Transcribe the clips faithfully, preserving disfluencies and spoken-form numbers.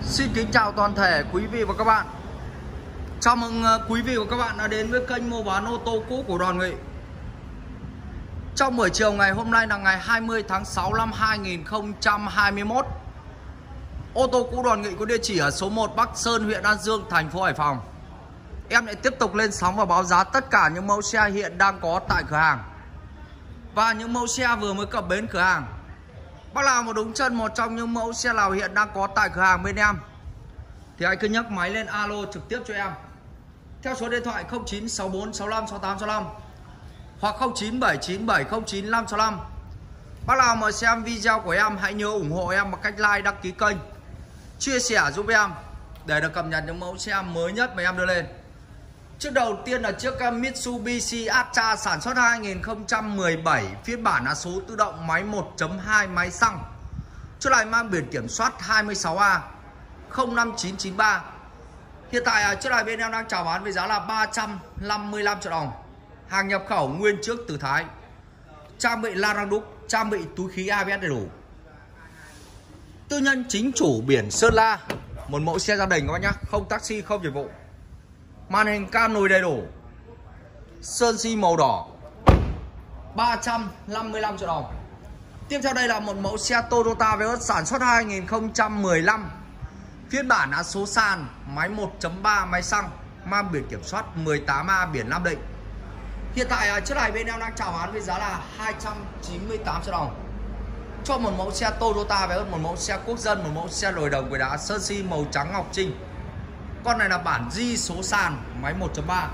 Xin kính chào toàn thể quý vị và các bạn. Chào mừng quý vị và các bạn đã đến với kênh mua bán ô tô cũ của Đoàn Nghị. Trong buổi chiều ngày hôm nay là ngày hai mươi tháng sáu năm hai nghìn không trăm hai mươi mốt, ô tô cũ Đoàn Nghị có địa chỉ ở số một Bắc Sơn, huyện An Dương, thành phố Hải Phòng. Em lại tiếp tục lên sóng và báo giá tất cả những mẫu xe hiện đang có tại cửa hàng và những mẫu xe vừa mới cập bến cửa hàng. Bác nào mà đúng chân một trong những mẫu xe nào hiện đang có tại cửa hàng bên em thì hãy cứ nhấc máy lên alo trực tiếp cho em theo số điện thoại không chín sáu bốn sáu lăm sáu tám sáu lăm hoặc không chín bảy chín bảy không chín năm sáu lăm. Bác nào mà xem video của em hãy nhớ ủng hộ em bằng cách like, đăng ký kênh, chia sẻ giúp em để được cập nhật những mẫu xe mới nhất mà em đưa lên. Chiếc đầu tiên là chiếc Mitsubishi Atra sản xuất hai nghìn không trăm mười bảy, phiên bản là số tự động, máy một chấm hai, máy xăng. Chiếc này mang biển kiểm soát hai mươi sáu A không năm chín chín ba. Hiện tại chiếc này bên em đang chào bán với giá là ba trăm năm mươi lăm triệu đồng. Hàng nhập khẩu nguyên chiếc từ Thái. Trang bị la răng đúc, trang bị túi khí a bê ét đầy đủ. Tư nhân chính chủ biển Sơn La. Một mẫu xe gia đình các bác nhá, không taxi, không dịch vụ. Màn hình cam lùi đầy đủ, sơn xi màu đỏ, ba trăm năm mươi lăm triệu đồng. Tiếp theo đây là một mẫu xe Toyota Vios sản xuất hai nghìn không trăm mười lăm, phiên bản là số sàn, máy một chấm ba, máy xăng, mang biển kiểm soát mười tám A, biển Nam Định. Hiện tại chiếc này bên em đang chào bán với giá là hai trăm chín mươi tám triệu đồng cho một mẫu xe Toyota Vios, một mẫu xe quốc dân, một mẫu xe lồi đồng với đá sơn xi màu trắng ngọc trinh. Con này là bản G số sàn, máy một chấm ba.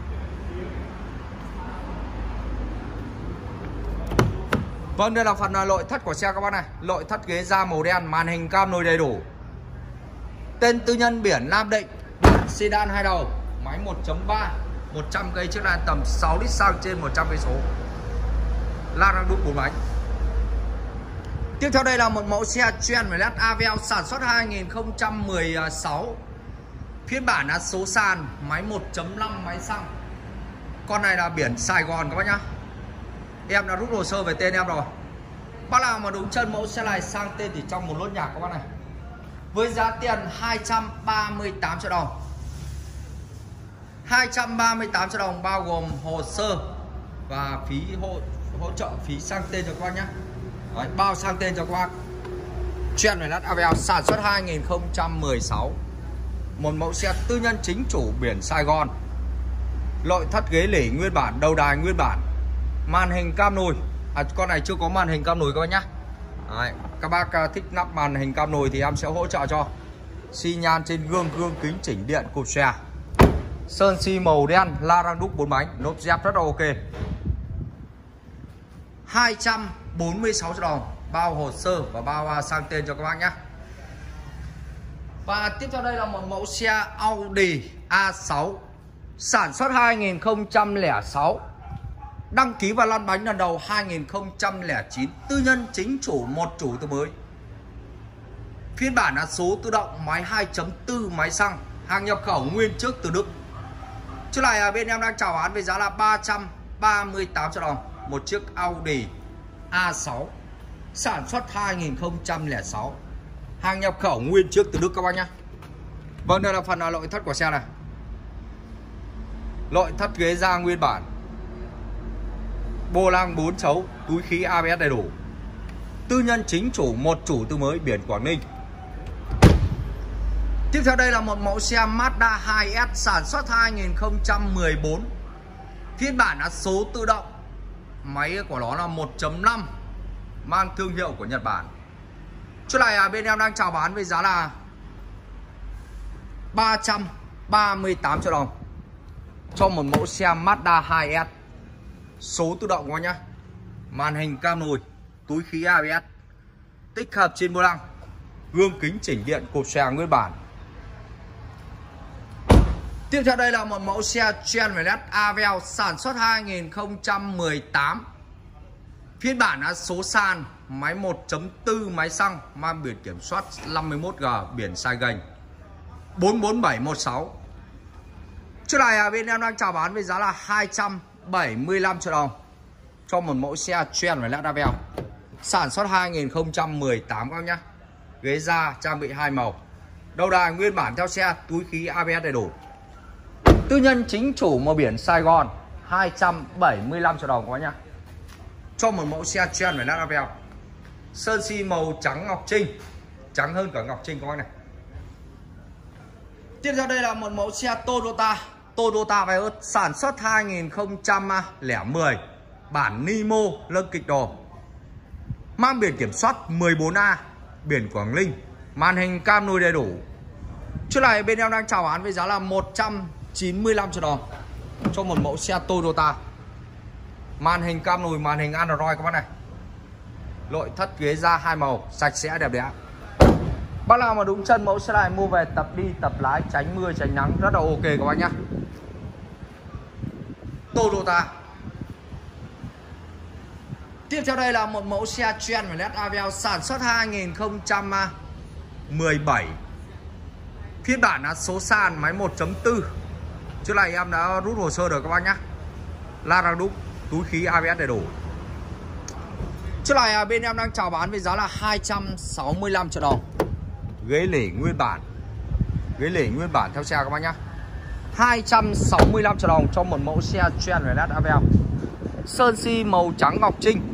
Vâng, đây là phần nội thất của xe các bác này. Nội thất ghế da màu đen, màn hình cam lùi đầy đủ. Tên tư nhân biển Nam Định, bản sedan hai đầu, máy một chấm ba, một trăm cây, chiếc này tầm sáu lít xăng trên một trăm cây số. La răng đúc bốn bánh. Tiếp theo đây là một mẫu xe Chevrolet Aveo sản xuất hai nghìn không trăm mười sáu, phiên bản là số sàn, máy một chấm năm, máy xăng. Con này là biển Sài Gòn các bác nhá. Em đã rút hồ sơ về tên em rồi. Bác nào mà đúng chân mẫu xe này sang tên thì trong một lốt nhạc các bác này. Với giá tiền hai trăm ba mươi tám triệu đồng. hai trăm ba mươi tám triệu đồng bao gồm hồ sơ và phí hỗ, hỗ trợ phí sang tên cho các bác nhé. Đấy, bao sang tên cho các bác. Chevrolet Aveo sản xuất hai nghìn không trăm mười sáu, một mẫu xe tư nhân chính chủ biển Sài Gòn. Nội thất ghế lỉ nguyên bản, đầu đài nguyên bản, màn hình cam lùi. À, con này chưa có màn hình cam lùi các bác nhé. Đấy, các bác thích lắp màn hình cam lùi thì em sẽ hỗ trợ cho. Xi nhan trên gương, gương kính chỉnh điện cột xe, sơn xi màu đen, la răng đúc bốn bánh, lốp dép rất là ok. Hai trăm bốn mươi sáu triệu đồng bao hồ sơ và bao sang tên cho các bác nhé. Và tiếp theo đây là một mẫu xe Audi A sáu sản xuất hai nghìn không trăm lẻ sáu, đăng ký và lăn bánh lần đầu hai nghìn không trăm lẻ chín, tư nhân chính chủ, một chủ từ mới, phiên bản là số tự động, máy hai chấm bốn, máy xăng, hàng nhập khẩu nguyên chiếc từ Đức. Chiếc này bên em đang chào bán với giá là ba trăm ba mươi tám triệu đồng, một chiếc Audi A sáu sản xuất hai nghìn không trăm lẻ sáu, hàng nhập khẩu nguyên chiếc từ Đức các bác nhé. Vâng, đây là phần nội thất của xe này. Nội thất ghế da nguyên bản, vô lăng bốn chấu, túi khí a bê ét đầy đủ, tư nhân chính chủ, một chủ từ mới, biển Quảng Ninh. Tiếp theo đây là một mẫu xe Mazda hai S sản xuất hai nghìn không trăm mười bốn, phiên bản là số tự động, máy của nó là một chấm năm, mang thương hiệu của Nhật Bản. Chiếc này bên em đang chào bán với giá là ba trăm ba mươi tám triệu đồng cho một mẫu xe Mazda hai S số tự động các nhá. Màn hình cam lùi, túi khí a bê ét, tích hợp trên vô lăng, gương kính chỉnh điện cột xe nguyên bản. Tiếp theo đây là một mẫu xe Chevrolet Aveo sản xuất hai nghìn không trăm mười tám, phiên bản là số sàn, máy một chấm bốn, máy xăng, mang biển kiểm soát năm mươi mốt G, biển Sài Gòn bốn bốn bảy một sáu. Chiếc này bên em đang chào bán với giá là hai trăm bảy mươi lăm triệu đồng cho một mẫu xe Chevrolet Aveo sản xuất hai nghìn không trăm mười tám các bác nhé. Ghế da trang bị hai màu, Đầu đài nguyên bản theo xe, túi khí a bê ét đầy đủ. Tư nhân chính chủ màu biển Sài Gòn, hai trăm bảy mươi lăm triệu đồng các bác nhá. Cho một mẫu xe Trend với lát a vê eo. Sơn xi màu trắng ngọc trinh, trắng hơn cả ngọc trinh các bác này. Tiếp theo đây là một mẫu xe Toyota, Toyota Vios sản xuất hai nghìn không trăm lẻ mười, bản Nimo lưng kịch đồ. Mang biển kiểm soát mười bốn A, biển Quảng Ninh, màn hình cam lùi đầy đủ. Chiếc này bên em đang chào bán với giá là một trăm chín mươi lăm triệu đồng cho một mẫu xe Toyota. Màn hình cam lùi, màn hình Android các bác này. Nội thất ghế da hai màu, sạch sẽ đẹp đẽ. Bác nào mà đúng chân mẫu xe này mua về tập đi tập lái, tránh mưa tránh nắng rất là ok các bác nhá. Toyota. Tiếp theo đây là một mẫu xe Trend với led a vê eo sản xuất hai nghìn không trăm mười bảy. Phiên bản là số sàn, máy một chấm bốn. Trước này em đã rút hồ sơ rồi các bác nhá. La răng đúc, túi khí a bê ét đầy đủ. Chiếc này bên em đang chào bán với giá là hai trăm sáu mươi lăm triệu đồng. Ghế lể nguyên bản. Ghế lể nguyên bản theo xe các bác nhá. hai trăm sáu mươi lăm triệu đồng cho một mẫu xe Trend với led a vê eo. Sơn xi màu trắng ngọc trinh.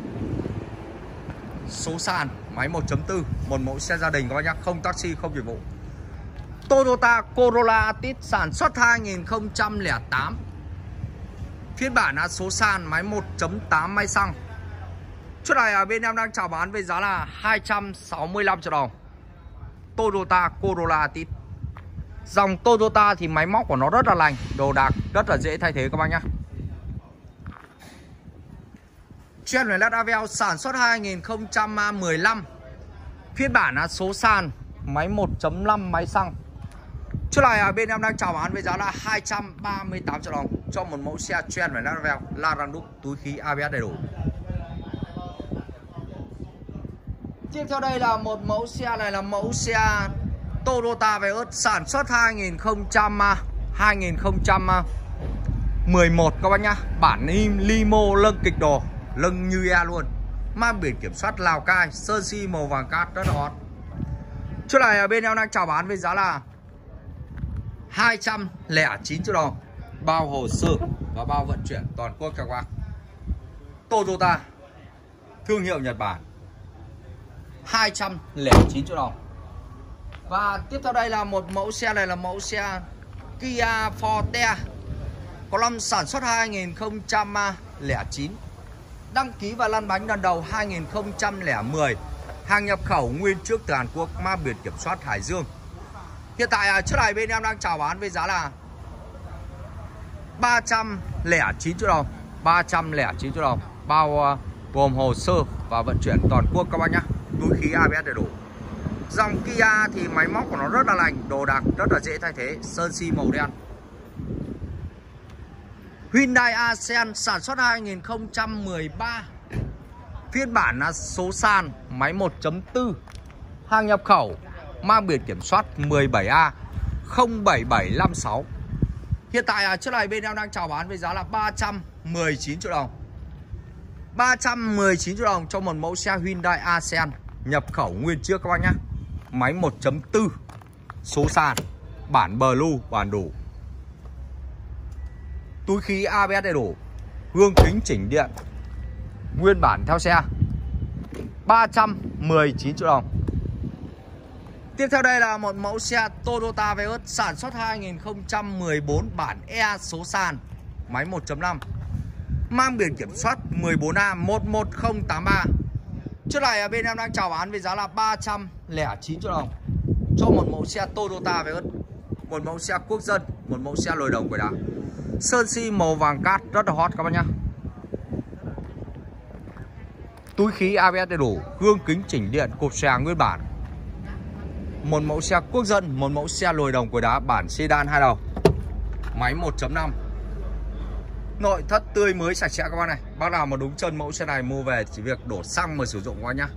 Số sàn, máy một chấm bốn, một mẫu xe gia đình các bác nhá, không taxi, không dịch vụ. Toyota Corolla Altis sản xuất hai nghìn không trăm lẻ tám. Phiên bản là số sàn, máy một chấm tám máy xăng. Chiếc này ở bên em đang chào bán với giá là hai trăm sáu mươi lăm triệu đồng. Toyota Corolla Altis. Dòng Toyota thì máy móc của nó rất là lành, đồ đạc rất là dễ thay thế các bác nhá. Trend với led a vê eo sản xuất hai nghìn không trăm mười lăm. Phiên bản là số sàn, máy một chấm năm máy xăng. Chiếc này ở bên em đang chào bán với giá là hai trăm ba mươi tám triệu đồng cho một mẫu xe Trend với led a vê eo, la răng đúc, túi khí a bê ét đầy đủ. Tiếp theo đây là một mẫu xe, này là mẫu xe Toyota Vios sản xuất hai nghìn không trăm mười một các bác nhá. Bản Limo lưng kịch đồ, lưng như e luôn. Mang biển kiểm soát Lào Cai, sơn xi màu vàng cát rất là hot. Chiếc này ở bên em đang chào bán với giá là hai trăm lẻ chín triệu đồng, bao hồ sơ và bao vận chuyển toàn quốc các bác. Toyota, thương hiệu Nhật Bản, hai trăm lẻ chín triệu đồng. Và tiếp theo đây là một mẫu xe, này là mẫu xe Kia Forte, có năm sản xuất hai nghìn không trăm lẻ chín, đăng ký và lăn bánh lần đầu hai nghìn không trăm lẻ mười, hàng nhập khẩu nguyên chiếc từ Hàn Quốc, mang biển kiểm soát Hải Dương. Hiện tại chiếc này bên em đang chào bán với giá là ba trăm lẻ chín triệu đồng, ba trăm lẻ chín triệu đồng, bao gồm hồ sơ và vận chuyển toàn quốc các bác nhá. Túi khí a bê ét đầy đủ. Dòng Kia thì máy móc của nó rất là lành, đồ đạc rất là dễ thay thế, sơn xi màu đen. Hyundai Accent sản xuất hai nghìn không trăm mười ba. Phiên bản là số sàn, máy một chấm bốn, hàng nhập khẩu, mang biển kiểm soát mười bảy A không bảy bảy năm sáu. Hiện tại chiếc này bên em đang chào bán với giá là ba trăm mười chín triệu đồng. ba trăm mười chín triệu đồng cho một mẫu xe Hyundai Accent nhập khẩu nguyên chiếc các bác nhá. Máy một chấm bốn, số sàn, bản Blue, bản đủ. Túi khí a bê ét đầy đủ, gương kính chỉnh điện, nguyên bản theo xe, ba trăm mười chín triệu đồng. Tiếp theo đây là một mẫu xe Toyota Vios sản xuất hai nghìn không trăm mười bốn, bản E số sàn, máy một chấm năm, mang biển kiểm soát mười bốn A một một không tám ba. Chiếc này ở bên em đang chào bán với giá là ba trăm lẻ chín triệu đồng cho một mẫu xe Toyota Vios, một mẫu xe quốc dân, một mẫu xe lồi đồng quầy đá, sơn xi màu vàng cát rất là hot các bác nhá. Túi khí a bê ét đầy đủ, gương kính chỉnh điện, cột xòe nguyên bản. Một mẫu xe quốc dân, một mẫu xe lồi đồng quầy đá, bản sedan hai đầu, máy một chấm năm. Nội thất tươi mới sạch sẽ các bác này. Bác nào mà đúng chân mẫu xe này mua về chỉ việc đổ xăng mà sử dụng qua nhá.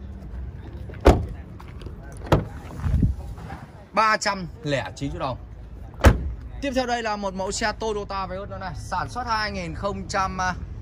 ba trăm lẻ chín triệu đồng. Tiếp theo đây là một mẫu xe Toyota Vios nữa này, sản xuất hai nghìn không trăm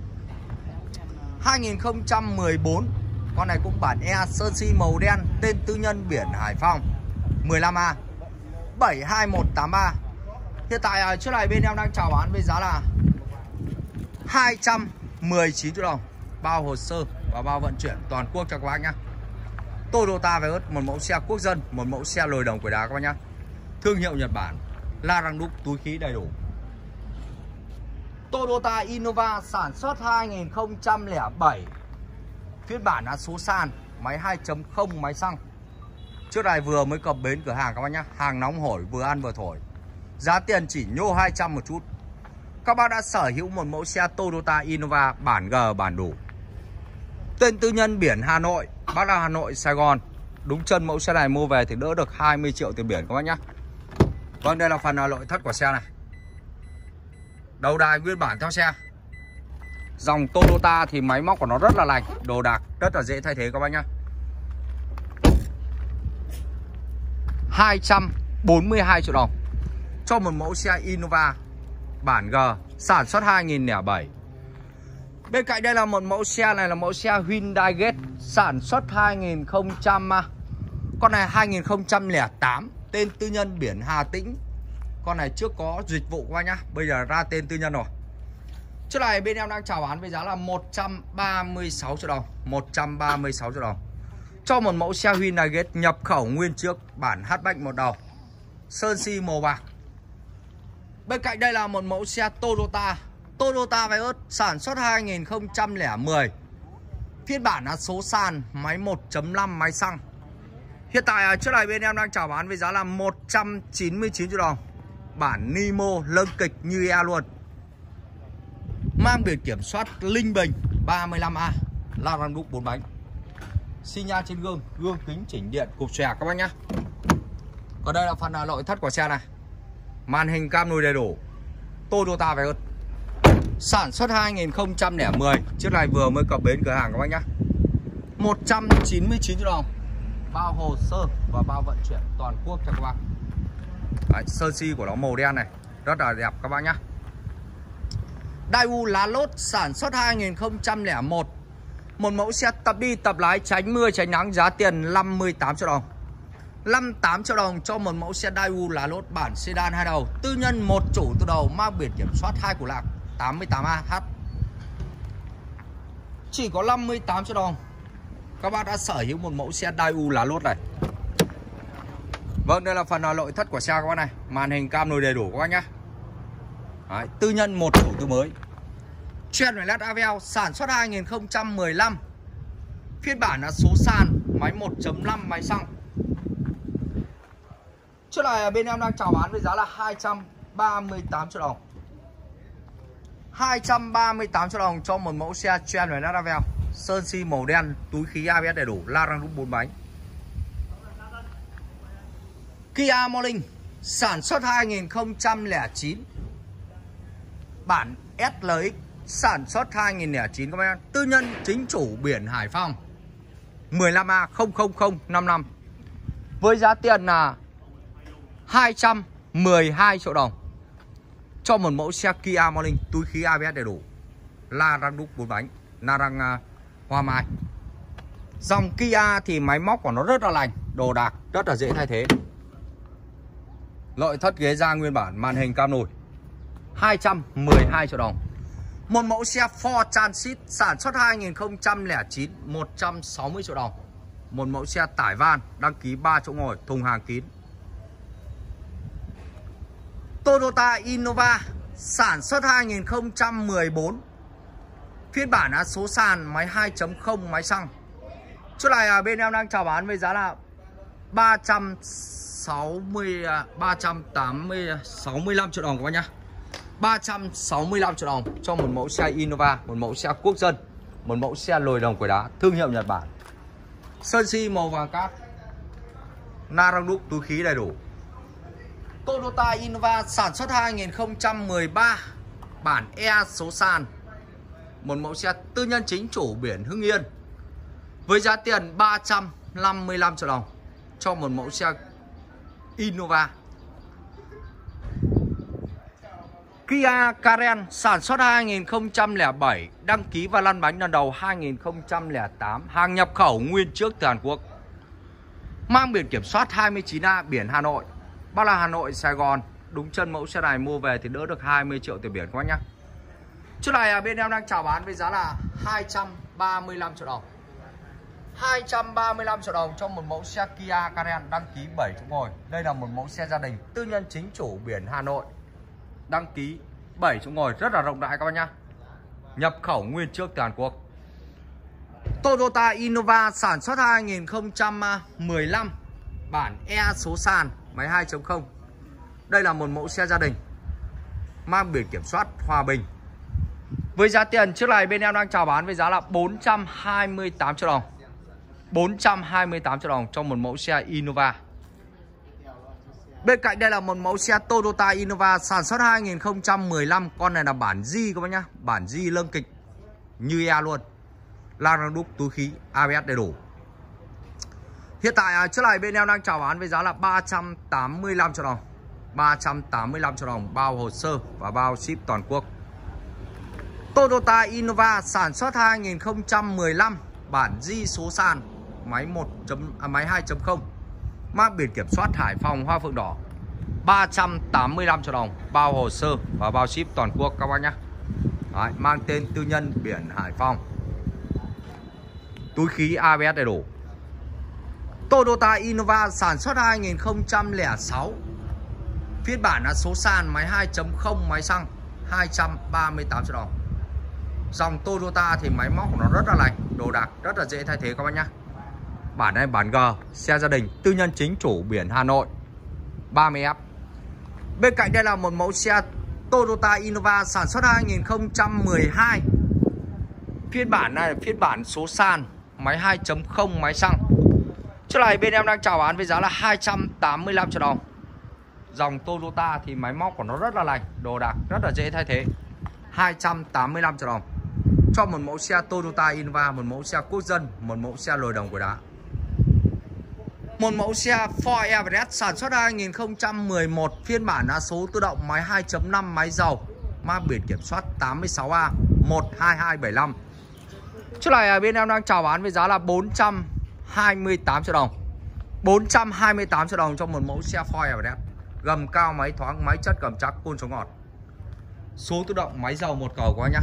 mười bốn. Con này cũng bản E, sơn xi màu đen, tên tư nhân biển Hải Phòng, mười lăm A. bảy hai một tám ba. Hiện tại chiếc này bên em đang chào bán với giá là hai trăm mười chín triệu đồng, bao hồ sơ và bao vận chuyển toàn quốc cho các bác nhá. Toyota Vios, một mẫu xe quốc dân, một mẫu xe lồi đồng quầy đá các bác nhá. Thương hiệu Nhật Bản, la răng đúc, túi khí đầy đủ. Toyota Innova sản xuất hai nghìn không trăm lẻ bảy, phiên bản là số sàn, máy hai chấm không, máy xăng. Trước này vừa mới cập bến cửa hàng các bác nhá, hàng nóng hổi, vừa ăn vừa thổi. Giá tiền chỉ nhô hai trăm một chút. Các bác đã sở hữu một mẫu xe Toyota Innova bản G, bản đủ. Tên tư nhân biển Hà Nội, bác là Hà Nội, Sài Gòn. Đúng chân mẫu xe này mua về thì đỡ được hai mươi triệu tiền biển các bác nhá. Vâng, đây là phần nội thất của xe này. Đầu đài nguyên bản theo xe. Dòng Toyota thì máy móc của nó rất là lành, đồ đạc rất là dễ thay thế các bác nhá. hai trăm bốn mươi hai triệu đồng cho một mẫu xe Innova bản G, sản xuất hai nghìn lẻ bảy. Bên cạnh đây là một mẫu xe này là mẫu xe Hyundai Getz, sản xuất hai nghìn không trăm, con này hai nghìn không trăm lẻ tám, tên tư nhân biển Hà Tĩnh. Con này trước có dịch vụ qua nhá, bây giờ ra tên tư nhân rồi. Chiếc này bên em đang chào bán với giá là một trăm ba mươi sáu triệu đồng, một trăm ba mươi sáu triệu đồng cho một mẫu xe Hyundai Getz nhập khẩu nguyên chiếc, bản hatchback một đầu, sơn si màu bạc. Bên cạnh đây là một mẫu xe Toyota Toyota Vios, sản xuất hai nghìn không trăm lẻ mười, phiên bản là số sàn, máy một chấm năm, máy xăng. Hiện tại chiếc này bên em đang chào bán với giá là một trăm chín mươi chín triệu đồng, bản Nimo lâng kịch như e luôn. Mang biển kiểm soát Linh Bình ba mươi lăm A, la răng đúc bốn bánh. Xi nhan trên gương, gương kính chỉnh điện, cục xòe các bác nhá. Còn đây là phần nội thất của xe này. Màn hình cam lùi đầy đủ. Toyota Vios, sản xuất hai nghìn không trăm lẻ mười, chiếc này vừa mới cập bến cửa hàng các bác nhá. một trăm chín mươi chín triệu đồng, bao hồ sơ và bao vận chuyển toàn quốc cho các bác. Đấy, sơn si của nó màu đen này, rất là đẹp các bác nhá. Daewoo lá lốt, sản xuất hai nghìn không trăm lẻ một, một mẫu xe tập đi tập lái, tránh mưa tránh nắng, giá tiền năm mươi tám triệu đồng. năm mươi tám triệu đồng cho một mẫu xe Daewoo lá lốt bản sedan hai đầu, tư nhân một chủ từ đầu, mang biển kiểm soát hai của lạc tám mươi tám A H. Chỉ có năm mươi tám triệu đồng các bác đã sở hữu một mẫu xe Daewoo lá lốt này. Vâng, đây là phần nội thất của xe các bác này. Màn hình cam lùi đầy đủ các bác nhá. Đấy, tư nhân một chủ từ mới. Chevrolet Aveo, sản xuất hai nghìn không trăm mười lăm, phiên bản là số sàn, máy một chấm năm, máy xăng. Chiếc này bên em đang chào bán với giá là hai trăm ba mươi tám triệu đồng. hai trăm ba mươi tám triệu đồng cho một mẫu xe Chevrolet Aveo, sơn si màu đen, túi khí a bê ét đầy đủ, la răng đúc bốn bánh. Kia Morning, sản xuất hai nghìn không trăm lẻ chín, bản ét lờ ích, sản xuất hai nghìn không trăm lẻ chín các bác. Tư nhân chính chủ biển Hải Phòng, mười lăm A không không không năm năm, với giá tiền là hai trăm mười hai triệu đồng cho một mẫu xe Kia Morning, túi khí a bê ét đầy đủ, la răng đúc bốn bánh, la răng uh, hoa mai. Dòng Kia thì máy móc của nó rất là lành, đồ đạc rất là dễ thay thế. Nội thất ghế da nguyên bản, màn hình cam lùi, hai trăm mười hai triệu đồng. Một mẫu xe Ford Transit, sản xuất hai nghìn không trăm lẻ chín, một trăm sáu mươi triệu đồng. Một mẫu xe tải van, đăng ký ba chỗ ngồi, thùng hàng kín. Toyota Innova, sản xuất hai nghìn không trăm mười bốn, phiên bản là số sàn, máy hai chấm không, máy xăng. Chỗ này bên em đang chào bán với giá là ba trăm sáu mươi, ba trăm tám mươi, sáu mươi lăm triệu đồng các bác nhá. ba trăm sáu mươi lăm triệu đồng cho một mẫu xe Innova, một mẫu xe quốc dân, một mẫu xe lồi đồng quầy đá, thương hiệu Nhật Bản. Sơn si màu vàng cát, la răng đúc, túi khí đầy đủ. Toyota Innova, sản xuất hai nghìn không trăm mười ba, bản E số sàn, một mẫu xe tư nhân chính chủ biển Hưng Yên, với giá tiền ba trăm năm mươi lăm triệu đồng cho một mẫu xe Innova. Kia Karen, sản xuất hai nghìn không trăm lẻ bảy, đăng ký và lăn bánh lần đầu hai nghìn không trăm lẻ tám, hàng nhập khẩu nguyên chiếc từ Hàn Quốc, mang biển kiểm soát hai mươi chín A biển Hà Nội, Bao là Hà Nội, Sài Gòn. Đúng chân mẫu xe này mua về thì đỡ được hai mươi triệu tiền biển các bác nhá. Chiếc này bên em đang chào bán với giá là hai trăm ba mươi lăm triệu đồng. hai trăm ba mươi lăm triệu đồng cho một mẫu xe Kia Carens đăng ký bảy chỗ ngồi. Đây là một mẫu xe gia đình tư nhân chính chủ biển Hà Nội. Đăng ký bảy chỗ ngồi rất là rộng rãi các bác nhá. Nhập khẩu nguyên chiếc từ Hàn Quốc. Toyota Innova sản xuất hai nghìn không trăm mười lăm, bản E số sàn, máy hai chấm không. Đây là một mẫu xe gia đình mang biển kiểm soát Hòa Bình. Với giá tiền chiếc này bên em đang chào bán với giá là bốn trăm hai mươi tám triệu đồng. bốn trăm hai mươi tám triệu đồng cho một mẫu xe Innova. Bên cạnh đây là một mẫu xe Toyota Innova sản xuất hai nghìn không trăm mười lăm. Con này là bản G các bác nhá. Bản G lưng kịch như E luôn. La răng đúc, túi khí, a bê ét đầy đủ. Hiện tại chiếc này bên em đang chào bán với giá là ba trăm tám mươi lăm triệu đồng. ba trăm tám mươi lăm triệu đồng bao hồ sơ và bao ship toàn quốc. Toyota Innova sản xuất hai nghìn không trăm mười lăm, bản G số sàn, máy một à, máy hai chấm không, mang biển kiểm soát Hải Phòng Hoa Phượng Đỏ. ba trăm tám mươi lăm triệu đồng bao hồ sơ và bao ship toàn quốc các bác nhé. Đấy, mang tên tư nhân biển Hải Phòng. Túi khí a bê ét đầy đủ. Toyota Innova sản xuất hai nghìn không trăm lẻ sáu, phiên bản là số sàn, máy hai chấm không, máy xăng, hai trăm ba mươi tám triệu đồng. Dòng Toyota thì máy móc của nó rất là lành, đồ đạc rất là dễ thay thế các bác nhé. Bản này bản G, xe gia đình, tư nhân chính chủ biển Hà Nội, ba mươi F. Bên cạnh đây là một mẫu xe Toyota Innova sản xuất hai nghìn không trăm mười hai, phiên bản này là phiên bản số sàn, máy hai chấm không, máy xăng. Chiếc này bên em đang chào bán với giá là hai trăm tám mươi lăm triệu đồng. Dòng Toyota thì máy móc của nó rất là lành, đồ đạc rất là dễ thay thế. hai trăm tám mươi lăm triệu đồng cho một mẫu xe Toyota Innova, một mẫu xe quốc dân, một mẫu xe lồi đồng của đá. Một mẫu xe Ford Everest sản xuất hai nghìn không trăm mười một, phiên bản là số tự động, máy hai chấm năm, máy dầu, mang biển kiểm soát tám mươi sáu A một hai hai bảy lăm. Chiếc này bên em đang chào bán với giá là bốn trăm hai mươi tám triệu đồng. bốn trăm hai mươi tám triệu đồng cho một mẫu xe Ford Everest. Gầm cao, máy thoáng, máy chất cầm chắc, côn số ngọt. Số tự động, máy dầu một cầu quá nhá.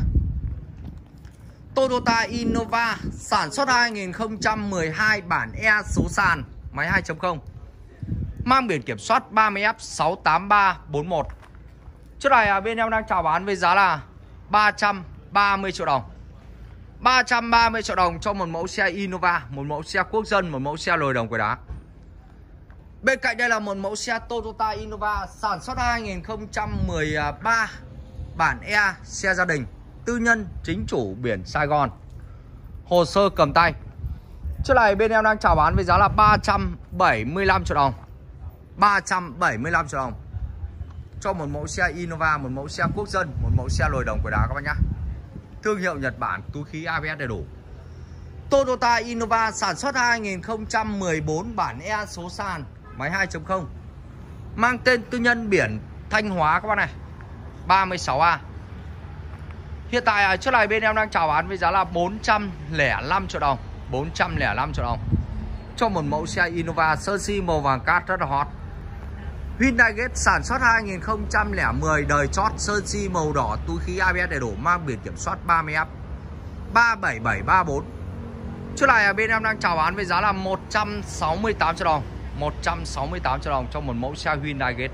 Toyota Innova sản xuất hai nghìn không trăm mười hai, bản E số sàn, máy hai chấm không, mang biển kiểm soát ba mươi F sáu tám ba bốn một. Chiếc này bên em đang chào bán với giá là ba trăm ba mươi triệu đồng. ba trăm ba mươi triệu đồng cho một mẫu xe Innova, một mẫu xe quốc dân, một mẫu xe lồi đồng của đá. Bên cạnh đây là một mẫu xe Toyota Innova sản xuất hai nghìn không trăm mười ba, bản E, xe gia đình, tư nhân chính chủ biển Sài Gòn, hồ sơ cầm tay. Chiếc này bên em đang chào bán với giá là ba trăm bảy mươi lăm triệu đồng. ba trăm bảy mươi lăm triệu đồng cho một mẫu xe Innova, một mẫu xe quốc dân, một mẫu xe lồi đồng của đá các bác nhá. Thương hiệu Nhật Bản, túi khí a bê ét đầy đủ. Toyota Innova sản xuất hai nghìn không trăm mười bốn, bản E số sàn, máy hai chấm không, mang tên tư nhân biển Thanh Hóa các bác này, ba mươi sáu A. Hiện tại chiếc này bên em đang chào bán với giá là bốn trăm lẻ năm triệu đồng. bốn trăm lẻ năm triệu đồng cho một mẫu xe Innova sơ si màu vàng cát rất là hot. Hyundai Getz sản xuất hai nghìn không trăm lẻ mười, đời chót, sơn si màu đỏ, túi khí a bê ét đầy đủ, mang biển kiểm soát ba mươi F ba bảy bảy ba bốn. Chiếc này bên em đang chào bán với giá là một trăm sáu mươi tám triệu đồng. một trăm sáu mươi tám triệu đồng cho một mẫu xe Hyundai Getz.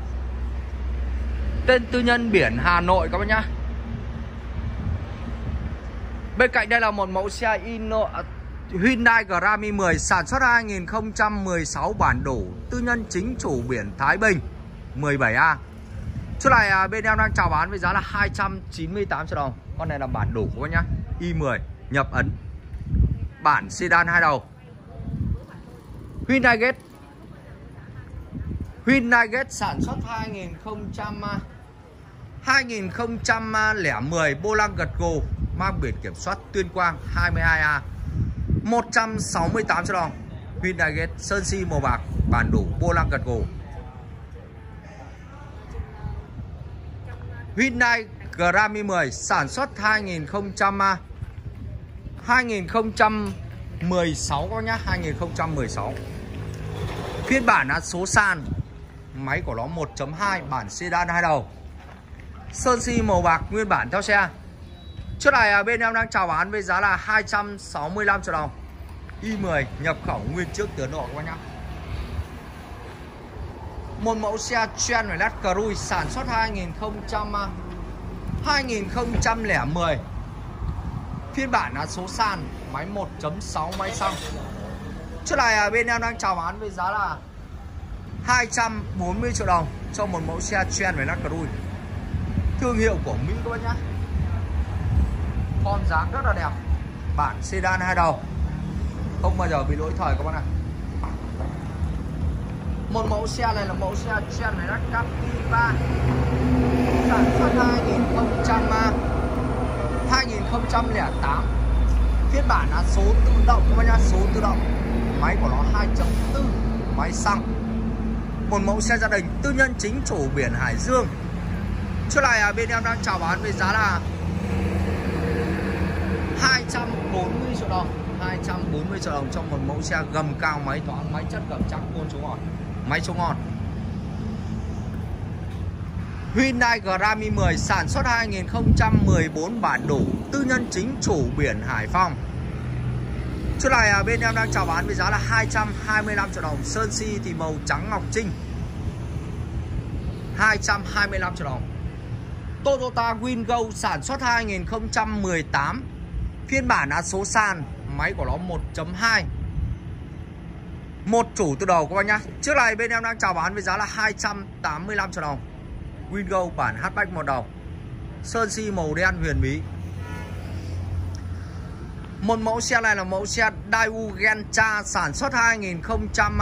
Tên tư nhân biển Hà Nội các bác nhá. Bên cạnh đây là một mẫu xe Inno, Hyundai Grammy mười sản xuất hai nghìn không trăm mười sáu, bản đủ, tư nhân chính chủ biển Thái Bình, mười bảy A. Chiếc này bên em đang chào bán với giá là hai trăm chín mươi tám triệu đồng. Con này là bản đủ các bác nhá, i mười nhập ấn, bản sedan hai đầu. Hyundai Getz Hyundai Getz sản xuất hai nghìn không trăm lẻ mười, vô lăng gật gù, mang biển kiểm soát Tuyên Quang hai mươi hai A, một trăm sáu mươi tám triệu đồng. Hyundai Getz sơn si màu bạc, bản đủ, vô lăng gật gù. Hyundai Grammy mười sản xuất hai nghìn không trăm mười sáu các nhá, hai nghìn không trăm mười sáu. Phiên bản là số sàn, máy của nó một chấm hai, bản sedan hai đầu. Sơn si màu bạc nguyên bản theo xe. Chiếc này bên em đang chào bán với giá là hai trăm sáu mươi lăm triệu đồng. i mười nhập khẩu nguyên chiếc từ Ấn Độ các bác nhá. Một mẫu xe Chevrolet Cruze sản xuất hai nghìn không trăm mười. Phiên bản là số sàn, máy một chấm sáu, máy xăng. Chiếc này bên em đang chào bán với giá là hai trăm bốn mươi triệu đồng cho một mẫu xe Chevrolet Cruze. Thương hiệu của Mỹ các bác nhá. Form dáng rất là đẹp. Bản sedan hai đầu, không bao giờ bị lỗi thời các bác ạ. Một mẫu xe này là mẫu xe Chevrolet Captiva sản xuất hai nghìn không trăm lẻ tám. Phiên bản là số tự động các bác nhá, số tự động. Máy của nó hai chấm bốn, máy xăng. Một mẫu xe gia đình tư nhân chính chủ biển Hải Dương. Chiếc này bên em đang chào bán với giá là hai trăm bốn mươi triệu đồng. hai trăm bốn mươi triệu đồng trong một mẫu xe gầm cao, máy thoáng, máy chất gầm chắc, côn số ngọt, máy số ngọt. Hyundai Grammy mười sản xuất hai nghìn không trăm mười bốn, bản đủ, tư nhân chính chủ biển Hải Phòng. Chiếc này bên em đang chào bán với giá là hai trăm hai mươi lăm triệu đồng. Sơn si thì màu trắng ngọc trinh, hai trăm hai mươi lăm triệu đồng. Toyota Wigo sản xuất hai nghìn không trăm mười tám. Phiên bản là số sàn, máy của nó một chấm hai. Một chủ từ đầu các bác nhá. Chiếc này bên em đang chào bán với giá là hai trăm tám mươi lăm triệu đồng. Wigo bản hatchback một đầu. Sơn si màu đen huyền bí. Một mẫu xe này là mẫu xe Daewoo Gentra sản xuất hai nghìn không trăm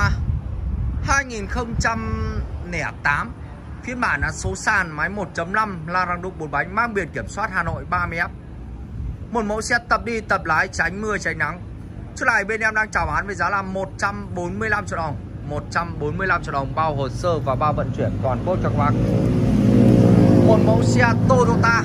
lẻ tám. Phiên bản là số sàn, máy một chấm năm, la răng đúc bốn bánh, mang biển kiểm soát Hà Nội ba mươi F. Một mẫu xe tập đi tập lái, tránh mưa tránh nắng. Chiếc này bên em đang chào bán với giá là một trăm bốn mươi lăm triệu đồng. một trăm bốn mươi lăm triệu đồng bao hồ sơ và bao vận chuyển toàn quốc cho các bác. Một mẫu xe Toyota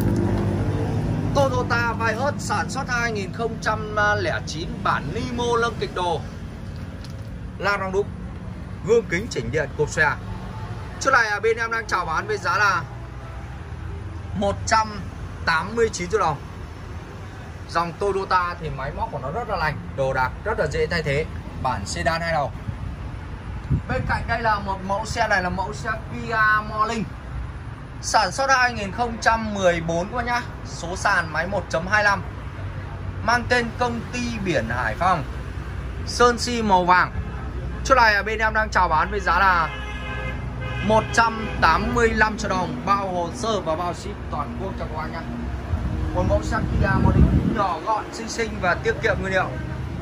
Toyota Vios sản xuất hai nghìn không trăm lẻ chín, bản Nimo lưng kịch đồ, la răng đúc, gương kính chỉnh điện, cốp xe. Chiếc này bên em đang chào bán với giá là một trăm tám mươi chín triệu đồng. Dòng Toyota thì máy móc của nó rất là lành, đồ đạc rất là dễ thay thế, bản sedan hai đầu. Bên cạnh đây là một mẫu xe này là mẫu xe Kia Morning sản xuất hai nghìn không trăm mười bốn các bác nhá. Số sàn, máy một chấm hai lăm, mang tên công ty biển Hải Phòng. Sơn si màu vàng. Chiếc này bên em đang chào bán với giá là một trăm tám mươi lăm triệu đồng bao hồ sơ và bao ship toàn quốc cho các bác nhá. Một mẫu xe Kia Morning nhỏ gọn, xinh xinh và tiết kiệm nguyên liệu.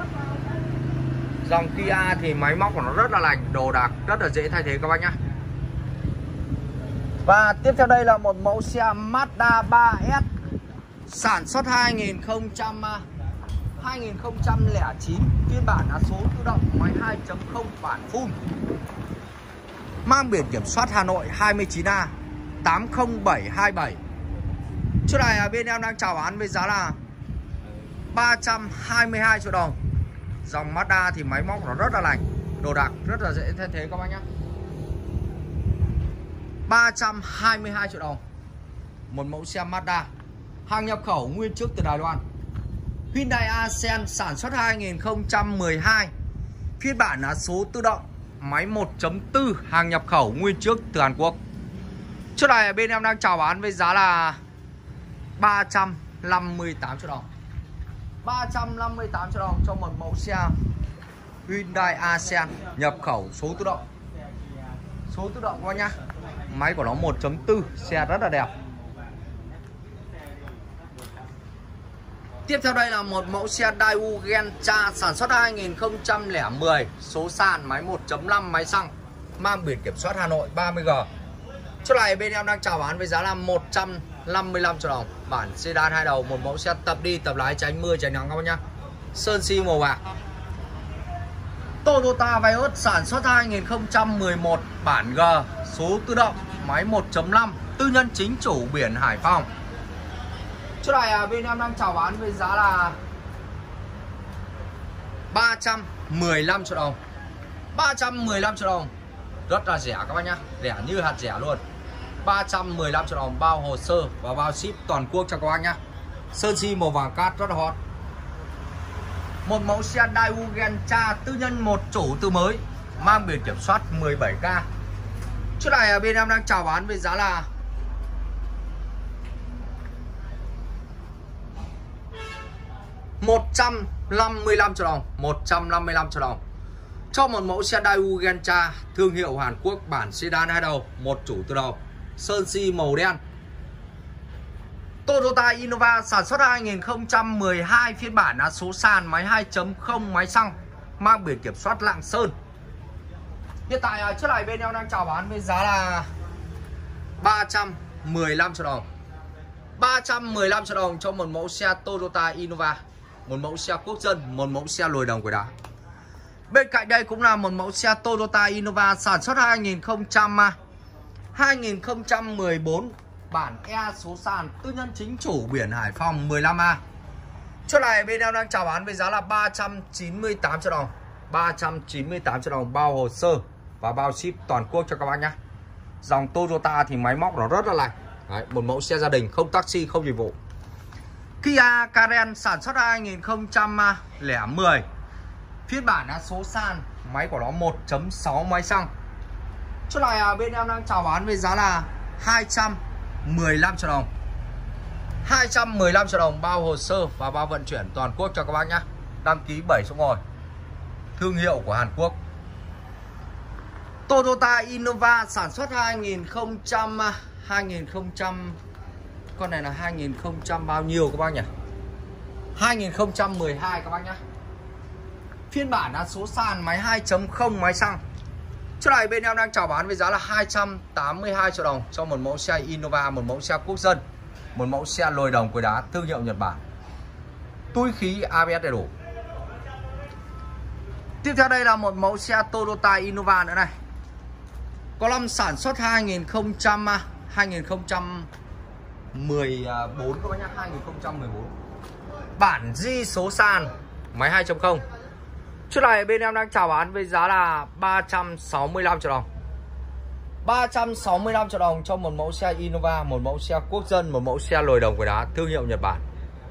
Dòng Kia thì máy móc của nó rất là lành, đồ đạc rất là dễ thay thế các bác nhá. Và tiếp theo đây là một mẫu xe Mazda ba S sản xuất hai nghìn không trăm lẻ chín. Phiên bản là số tự động, máy hai chấm không, bản full, mang biển kiểm soát Hà Nội hai mươi chín A tám không bảy hai bảy. Chiếc này bên em đang chào bán với giá là ba trăm hai mươi hai triệu đồng. Dòng Mazda thì máy móc nó rất là lành, đồ đạc rất là dễ thay thế các bác nhé. ba trăm hai mươi hai triệu đồng một mẫu xe Mazda, hàng nhập khẩu nguyên chiếc từ Đài Loan. Hyundai Accent sản xuất hai nghìn không trăm mười hai. Phiên bản là số tự động, máy một chấm bốn, hàng nhập khẩu nguyên chiếc từ Hàn Quốc. Chiếc này bên em đang chào bán với giá là ba trăm năm mươi tám triệu đồng. ba trăm năm mươi tám triệu đồng cho một mẫu xe Hyundai Accent nhập khẩu số tự động. Số tự động các nhá. Máy của nó một chấm bốn, xe rất là đẹp. Tiếp theo đây là một mẫu xe Daewoo Gentra sản xuất hai nghìn không trăm lẻ mười, số sàn, máy một chấm năm, máy xăng, mang biển kiểm soát Hà Nội ba mươi G. Chiếc này bên em đang chào bán với giá là một trăm năm mươi lăm triệu đồng, bản sedan hai đầu, một mẫu xe tập đi tập lái, tránh mưa tránh nắng các bác nhá. Sơn si màu bạc. Toyota Vios sản xuất hai nghìn không trăm mười một, bản G, số tự động, máy một chấm năm, tư nhân chính chủ biển Hải Phòng. Chiếc này bên em đang chào bán với giá là ba trăm mười lăm triệu đồng. ba trăm mười lăm triệu đồng. rất là rẻ các bác nhá, rẻ như hạt rẻ luôn. Ba trăm mười lăm triệu đồng bao hồ sơ và bao ship toàn quốc cho các bác nhá. Sơn si màu vàng cát rất là hot. Một mẫu xe Daewoo Gentra tư nhân một chủ từ mới, mang biển kiểm soát mười bảy K. Chỗ này bên em đang chào bán với giá là một trăm năm mươi lăm triệu đồng, một trăm năm mươi lăm triệu đồng cho một mẫu xe Daewoo Gentra thương hiệu Hàn Quốc, bản sedan hai đầu, một chủ từ đầu, sơn si màu đen. Toyota Innova sản xuất hai nghìn không trăm mười hai, phiên bản là số sàn, máy hai chấm không, máy xăng, mang biển kiểm soát Lạng Sơn. Hiện tại chiếc này bên em đang chào bán với giá là ba trăm mười lăm triệu đồng. ba trăm mười lăm triệu đồng cho một mẫu xe Toyota Innova, một mẫu xe quốc dân, một mẫu xe lồi đồng quầy đá. Bên cạnh đây cũng là một mẫu xe Toyota Innova sản xuất hai nghìn không trăm mười bốn, bản E số sàn, tư nhân chính chủ, biển Hải Phòng mười lăm A. Chỗ này bên em đang chào bán với giá là ba trăm chín mươi tám triệu đồng. ba trăm chín mươi tám triệu đồng bao hồ sơ và bao ship toàn quốc cho các bác nhé. Dòng Toyota thì máy móc nó rất là lành. Đấy, một mẫu xe gia đình, không taxi, không dịch vụ. Kia Karen sản xuất hai nghìn không trăm mười, phiên bản là số sàn, máy của nó một chấm sáu, máy xăng. Chỗ này bên em đang chào bán với giá là hai trăm mười lăm triệu đồng. hai trăm mười lăm triệu đồng bao hồ sơ và bao vận chuyển toàn quốc cho các bác nhé. Đăng ký bảy số ngồi, thương hiệu của Hàn Quốc. Toyota Innova sản xuất hai nghìn không trăm, hai nghìn không trăm, con này là hai nghìn không trăm bao nhiêu các bác nhỉ? hai nghìn không trăm mười hai các bác nhé. Phiên bản là số sàn, máy hai chấm không, máy xăng. Chỗ này bên em đang chào bán với giá là hai trăm tám mươi hai triệu đồng cho một mẫu xe Innova, một mẫu xe quốc dân, một mẫu xe lồi đồng quầy đá thương hiệu Nhật Bản. Túi khí a bê ét đầy đủ. Tiếp theo đây là một mẫu xe Toyota Innova nữa này. Có năm sản xuất hai nghìn không trăm, hai nghìn không trăm mười bốn các bác nhá, hai nghìn không trăm mười bốn. Bản G số sàn, máy hai chấm không. Chỗ này bên em đang chào bán với giá là ba trăm sáu mươi lăm triệu đồng. ba trăm sáu mươi lăm triệu đồng cho một mẫu xe Innova, một mẫu xe quốc dân, một mẫu xe lồi đồng quầy đá thương hiệu Nhật Bản.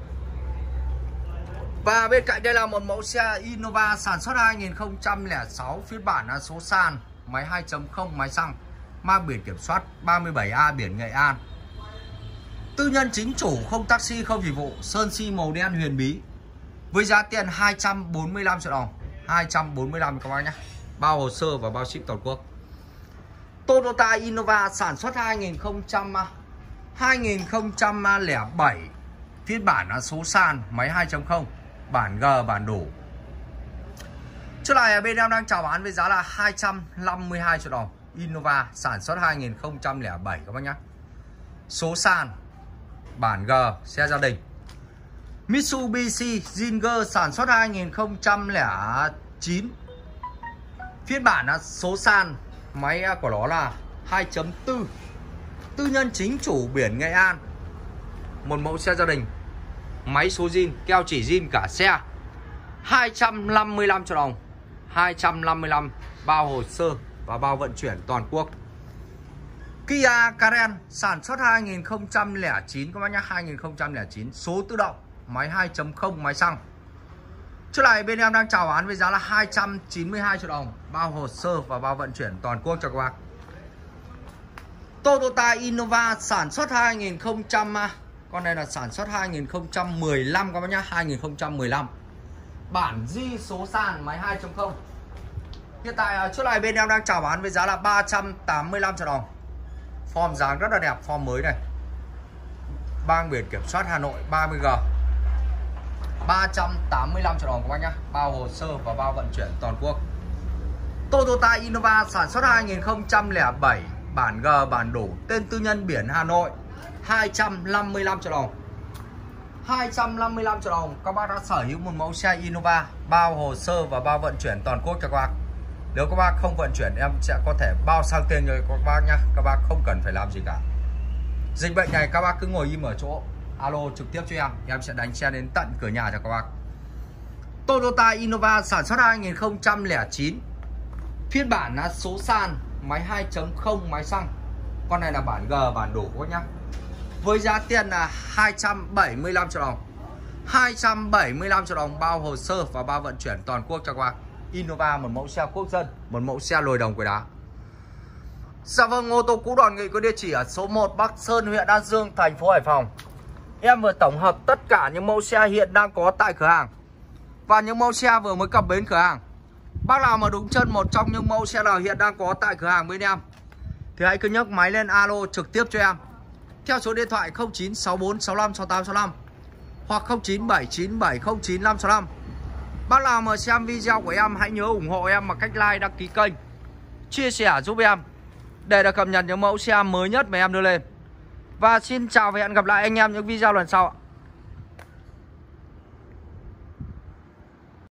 Và bên cạnh đây là một mẫu xe Innova sản xuất hai nghìn không trăm lẻ sáu, phiên bản là số sàn, máy hai chấm không, máy xăng, mang biển kiểm soát ba mươi bảy A, biển Nghệ An. Tư nhân chính chủ, không taxi, không dịch vụ, sơn si màu đen huyền bí. Với giá tiền hai trăm bốn mươi lăm triệu đồng. hai trăm bốn mươi lăm các bác nhé. Bao hồ sơ và bao ship toàn quốc. Toyota Innova sản xuất hai nghìn không trăm, hai nghìn không trăm lẻ bảy, phiên bản là số sàn, máy hai chấm không, bản G, bản đủ. Chỗ này bên em đang chào bán với giá là hai trăm năm mươi hai triệu đồng. Innova sản xuất hai nghìn không trăm lẻ bảy các bác nhé. Số sàn, bản G, xe gia đình. Mitsubishi Zinger sản xuất hai nghìn không trăm lẻ chín, phiên bản là số sàn, máy của nó là hai chấm bốn, tư nhân chính chủ, biển Nghệ An, một mẫu xe gia đình, máy số zin, keo chỉ zin cả xe. Hai trăm năm mươi lăm triệu đồng. Hai trăm năm mươi lăm bao hồ sơ và bao vận chuyển toàn quốc. Kia Karen sản xuất hai nghìn không trăm lẻ chín các bác nhé, hai nghìn không trăm lẻ chín, số tự động, máy hai chấm không, máy xăng. Chỗ này bên em đang chào bán với giá là hai trăm chín mươi hai triệu đồng, bao hồ sơ và bao vận chuyển toàn quốc cho các bác. Toyota Innova sản xuất hai nghìn không trăm, con này là sản xuất hai nghìn không trăm mười lăm các bác nhá, hai nghìn không trăm mười lăm. Bản G số sàn, máy hai chấm không. Hiện tại chỗ này bên em đang chào bán với giá là ba trăm tám mươi lăm triệu đồng. Form dáng rất là đẹp, form mới này. Mang biển kiểm soát Hà Nội ba mươi G. ba trăm tám mươi lăm triệu đồng các bác nhá, bao hồ sơ và bao vận chuyển toàn quốc. Toyota Innova sản xuất hai nghìn không trăm lẻ bảy, bản G, bản đủ, tên tư nhân, biển Hà Nội, hai trăm năm mươi lăm triệu đồng. hai trăm năm mươi lăm triệu đồng các bác đã sở hữu một mẫu xe Innova, bao hồ sơ và bao vận chuyển toàn quốc cho các bác. Nếu các bác không vận chuyển em sẽ có thể bao sang tên cho các bác nhá, các bác không cần phải làm gì cả. Dịch bệnh này các bác cứ ngồi im ở chỗ, alo trực tiếp cho em, em sẽ đánh xe đến tận cửa nhà cho các bác. Toyota Innova sản xuất hai nghìn không trăm lẻ chín, phiên bản là số sàn, Máy hai chấm không máy xăng. Con này là bản G, bản đủ các nhá. Với giá tiền là hai trăm bảy mươi lăm triệu đồng. hai trăm bảy mươi lăm triệu đồng bao hồ sơ và bao vận chuyển toàn quốc cho các bác. Innova, một mẫu xe quốc dân, một mẫu xe lồi đồng quầy đá. Dạ vâng, ô tô cũ Đoàn Nghị có địa chỉ ở số một Bắc Sơn, huyện An Dương, thành phố Hải Phòng. Em vừa tổng hợp tất cả những mẫu xe hiện đang có tại cửa hàng và những mẫu xe vừa mới cập bến cửa hàng. Bác nào mà đúng chân một trong những mẫu xe nào hiện đang có tại cửa hàng bên em thì hãy cứ nhấc máy lên alo trực tiếp cho em theo số điện thoại không chín sáu bốn sáu lăm sáu tám sáu lăm hoặc không chín bảy chín bảy không chín năm sáu lăm. Bác nào mà xem video của em hãy nhớ ủng hộ em bằng cách like, đăng ký kênh, chia sẻ giúp em để được cập nhật những mẫu xe mới nhất mà em đưa lên. Và xin chào và hẹn gặp lại anh em những video lần sau.